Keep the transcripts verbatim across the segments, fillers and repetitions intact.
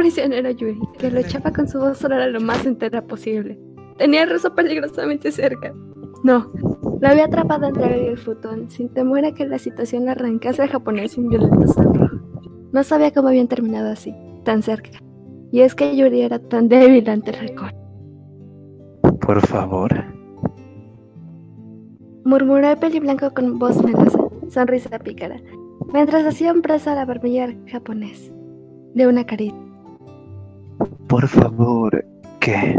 prisionero Yuri, que luchaba con su voz sonora lo más entera posible. Tenía al ruso peligrosamente cerca. No, lo había atrapado entre él y el futón, sin temor a que la situación le arrancase al japonés un violento sonrojo. No sabía cómo habían terminado así, tan cerca. Y es que Yuri era tan débil ante el alcohol. Por favor. Murmuró el peliblanco con voz melosa, sonrisa pícara, mientras hacían presa a la barbilla del japonés. De una caricia. Por favor, ¿qué?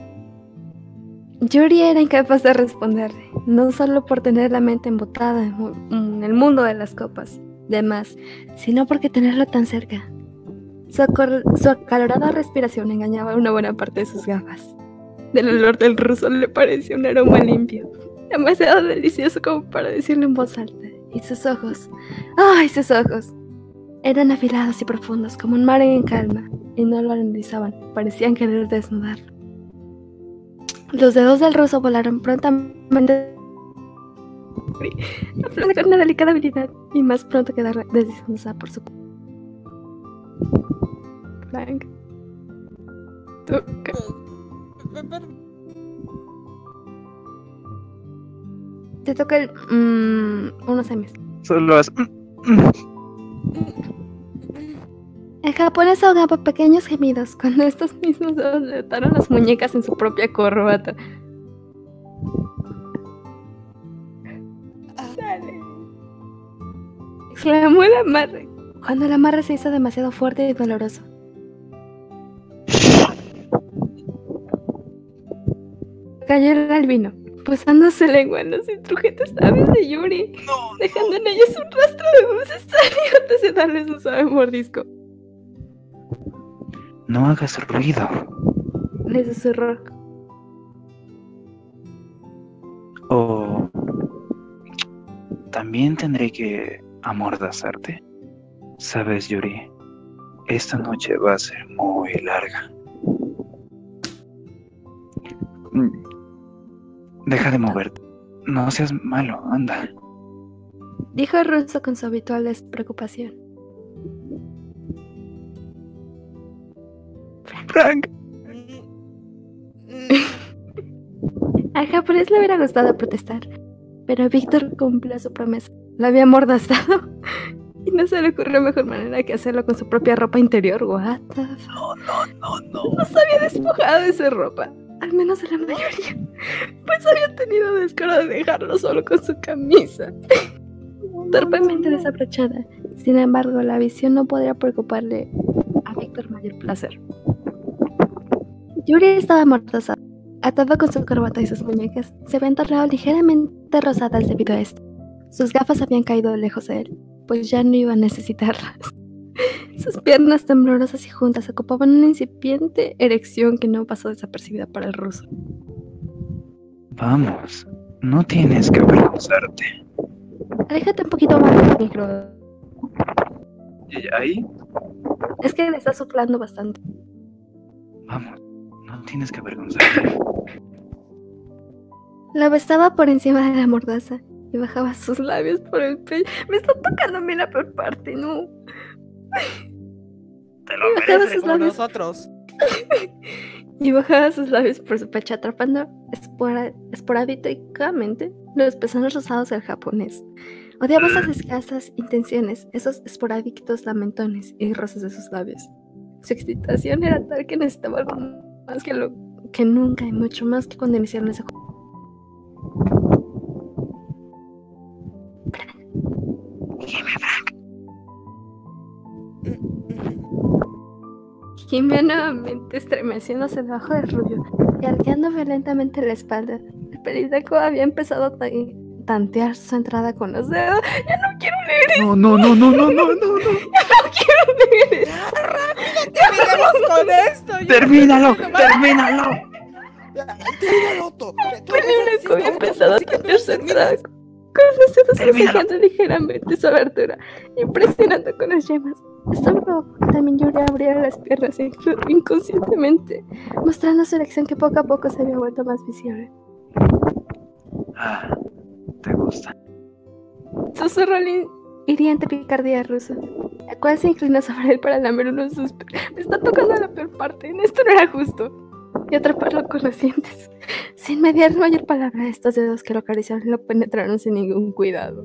Yuri era incapaz de responderle, no solo por tener la mente embotada en el mundo de las copas, demás, sino porque tenerlo tan cerca. Su, su acalorada respiración engañaba una buena parte de sus gafas. Del olor del ruso le parecía un aroma limpio, demasiado delicioso como para decirlo en voz alta. Y sus ojos, ¡ay, sus ojos! Eran afilados y profundos como un mar en calma, y no lo analizaban, parecían querer desnudarlo. Los dedos del ruso volaron prontamente con una delicada habilidad, y más pronto quedaron deslizándose por su Frank. Toca. Te toca el mmm, unos semis. Solo es. El japonés ahogaba pequeños gemidos cuando estos mismos dedos le ataron las muñecas en su propia corbata. Dale. Exclamó el amarre, cuando el amarre se hizo demasiado fuerte y doloroso. Cayó el albino, posándose lengua en los instrumentos labios de Yuri, no, dejando en ellos un rastro de dulces salió antes de darles un suave mordisco. No hagas ruido, le susurró. O también tendré que amordazarte. Sabes, Yuri, esta noche va a ser muy larga. Deja de moverte. No seas malo, anda. Dijo el ruso con su habitual despreocupación. Frank. Al japonés le hubiera gustado protestar, pero Víctor cumplió su promesa. Lo había amordazado y no se le ocurrió mejor manera que hacerlo con su propia ropa interior. What the fuck? No, no, no, no. No se había despojado de su ropa, al menos de la mayoría, pues había tenido descaro de dejarlo solo con su camisa, torpemente desabrochada. Sin embargo, la visión no podría preocuparle a Víctor mayor placer. Yuri estaba amordazado, atado con su corbata y sus muñecas se habían tornado ligeramente rosadas debido a esto. Sus gafas habían caído lejos de él, pues ya no iba a necesitarlas. Sus piernas temblorosas y juntas ocupaban una incipiente erección que no pasó desapercibida para el ruso. Vamos, no tienes que avergonzarte. Aléjate un poquito más del micro. ¿Y ahí? Es que le está soplando bastante. Vamos, no tienes que avergonzarte. La besaba por encima de la mordaza y bajaba sus labios por el pecho. Me está tocando a mí la peor parte, ¿no? Te lo mereces por nosotros. Y bajaba sus labios por su pecho, atrapando espora, esporádicamente los pezones rosados del japonés. Odiaba esas escasas intenciones, esos esporádicos lamentones y roces de sus labios. Su excitación era tal que necesitaba algo más que lo que nunca y mucho más que cuando iniciaron ese juego. Dime, Frank. Gimió nuevamente, estremeciéndose debajo del rubio y arqueando violentamente la espalda. El pelídromo había empezado a tantear su entrada con los dedos. ¡Ya no quiero leer esto! No, no, no, no, no, no, no. ¡Ya no quiero leer esto! ¡Ya, rápido, terminamos con esto! ¡Termínalo! ¡Termínalo! ¡Termínalo, Otto! El pelídromo había empezado a tantear su entrada con los dedos masajando ligeramente su abertura, impresionando con las yemas. Esto provocó que también Yuri abriera las piernas inconscientemente, mostrando su erección que poco a poco se había vuelto más visible. Ah, ¿te gusta? Susurró el hiriente picardía ruso, la cual se inclinó sobre él para lamer uno de sus... Me está tocando aparten, esto no era justo. Y atraparlo con los dientes. Sin mediar mayor palabra, estos dedos que lo acariciaron lo penetraron sin ningún cuidado.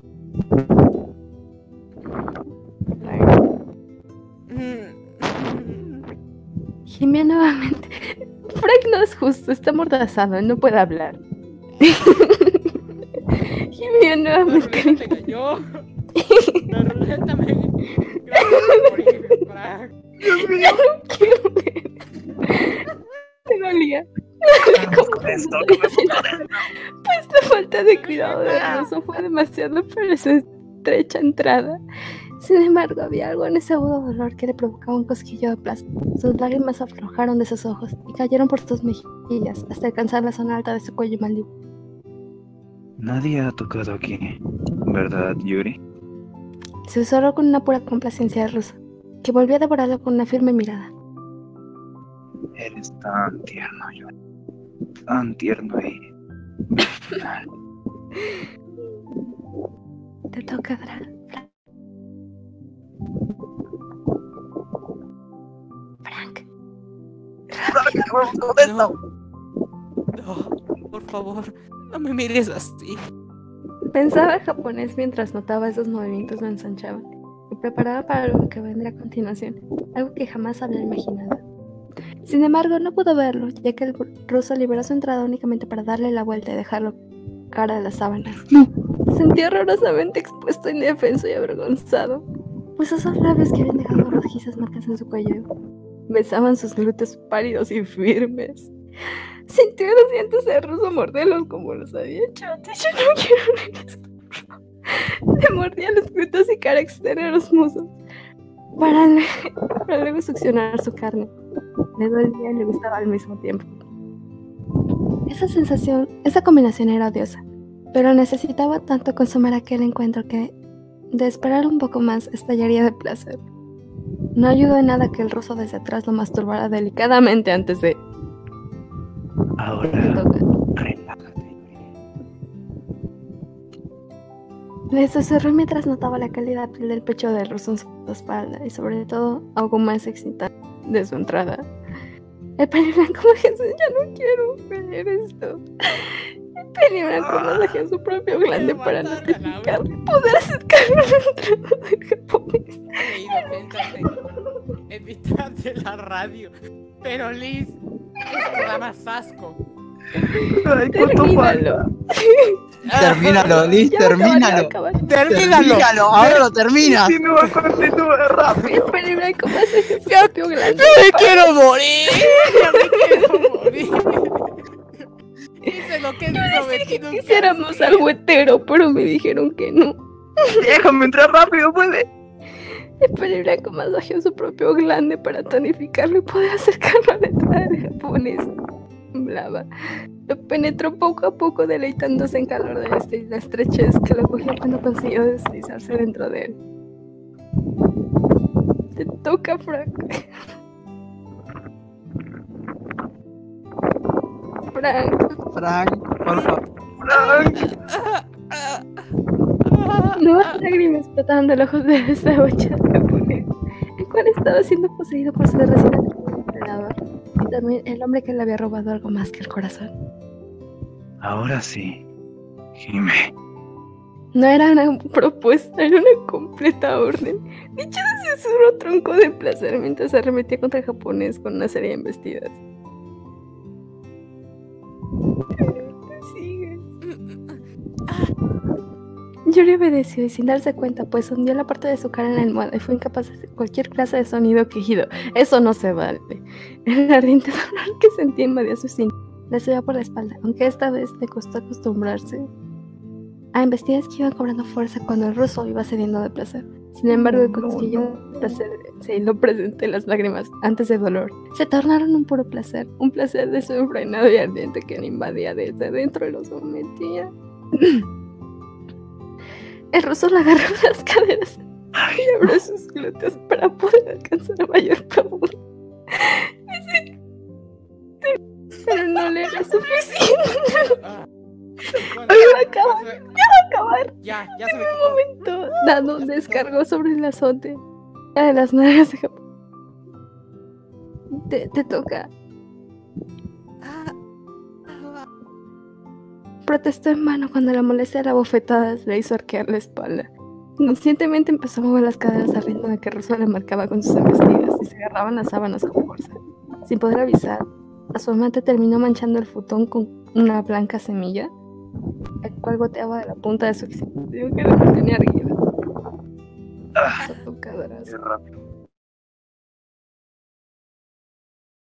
Gimió nuevamente. Frank no es justo, está amordazado, no puede hablar. Gimió nuevamente. La ruleta cayó. La ruleta me... Gracias por morir, Frank. Dios mío. No quiero ver. Te dolía. Esto, que me pongo de- Pues la falta de cuidado de Russo fue demasiado para su estrecha entrada. Sin embargo, había algo en ese agudo dolor que le provocaba un cosquillo de placer. Sus lágrimas aflojaron de sus ojos y cayeron por sus mejillas hasta alcanzar la zona alta de su cuello y mandíbula. Nadie ha tocado aquí, ¿verdad, Yuri? Se susurró con una pura complacencia de Russo, que volvió a devorarlo con una firme mirada. Eres tan tierno, Yuri. Tan tierno y... virginal. Te toca, Frank. Frank. No. No, por favor, no me mires así. Pensaba en japonés mientras notaba esos movimientos lo ensanchaban y preparaba para lo que vendría a continuación, algo que jamás había imaginado. Sin embargo, no pudo verlo, ya que el ruso liberó su entrada únicamente para darle la vuelta y dejarlo cara a las sábanas. Se sentía horrorosamente expuesto, indefenso y avergonzado, pues esos labios que habían dejado rojizas marcas en su cuello besaban sus glúteos pálidos y firmes. Sintió los dientes de ruso morderlos como los había hecho antes. Yo no quiero ver esto. Le mordía los glúteos y cara externa a los muslos para, le para luego succionar su carne. Le dolía y le gustaba al mismo tiempo. Esa sensación, esa combinación era odiosa, pero necesitaba tanto consumar aquel encuentro que, de esperar un poco más, estallaría de placer. No ayudó en nada que el ruso desde atrás lo masturbara delicadamente antes de... Ahora, relájate. Le susurró mientras notaba la cálida piel del pecho del ruso en su espalda y sobre todo algo más excitante de su entrada. El pene blanco Jesús, ya no quiero ver esto. El pene blanco masajea su propio glande para notificarle y poder acercarlo a la entrada del japonés. He leído pensas en, en mitad de la radio. Pero Liz, esto da más asco. Ay, cuánto falta. Termínalo, Liz, Ya va a acabar, ya va a termínalo. acabar. Termínalo. Termínalo, ahora lo terminas. Si no, continúa rápido. El pene blanco masajea su propio glande. ¡Ya me quiero morir! ¡Ya me quiero morir! Hice lo que es prometido. que Quisiéramos hacía. algo hetero, pero me dijeron que no. Déjame entrar rápido, puede. El pene blanco masajeó su propio glande para tonificarlo y poder acercarlo a la entrada del japonés. Temblaba. Lo penetró poco a poco, deleitándose en calor de este y la estrechez que lo cogió cuando consiguió deslizarse dentro de él. Te toca, Frank. Frank. Frank, por favor. Nuevas lágrimas brotaban de los ojos de esa bocha japonés, el cual estaba siendo poseído por su recién entrenador y también el hombre que le había robado algo más que el corazón. Ahora sí, Jime. No era una propuesta, era una completa orden. Dicho de susurro tronco de placer mientras se arremetía contra el japonés con una serie de embestidas. Sigue. Yuri obedeció y sin darse cuenta, pues hundió la parte de su cara en la almohada y fue incapaz de hacer cualquier clase de sonido o quejido. Eso no se vale. El ardiente dolor que sentía invadía su cintura. Le subía por la espalda, aunque esta vez le costó acostumbrarse a embestidas que iban cobrando fuerza cuando el ruso iba cediendo de placer. Sin embargo, el cosquillo de placer se hiló presente las lágrimas antes del dolor. Se tornaron un puro placer, un placer desenfrenado y ardiente que le invadía desde dentro y lo sometía. El ruso le agarró las caderas y abrió sus glúteos para poder alcanzar a mayor profundidad. Pero no le era suficiente. Ah, Ya va a acabar, ya va a acabar. Ya, ya se me En quitó. un momento dado descargó sobre el azote una de las nalgas de Japón. Te, te toca. Ah, ah, Protestó en vano cuando la molestia de las bofetadas le hizo arquear la espalda. Inconscientemente empezó a mover las caderas al ritmo de que Rosa le marcaba con sus embestidas y se agarraban las sábanas con fuerza. Sin poder avisar, a su amante terminó manchando el futón con una blanca semilla, el cual goteaba de la punta de su exhibición que la tenía erguida. Ah, Esa tocadora. qué rápido.